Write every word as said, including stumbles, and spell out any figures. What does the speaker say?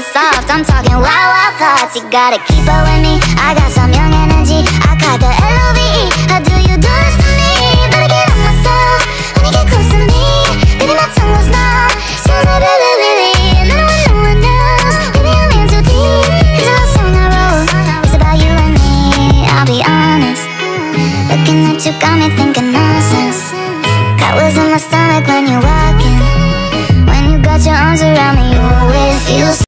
soft. I'm talking wild, wild thoughts. You gotta keep up with me. I got some young energy. I caught the L O V E. How do you do this to me? Better get on myself when you get close to me. Baby, my tongue goes numb. Sounds like baby, baby, and I don't want no one else. Baby, I'm in too deep. It's a love song I wrote. It's about you and me. I'll be honest. Looking at you got me thinking nonsense. Got wheels in my stomach when you're walking. When you got your arms around me, you always feel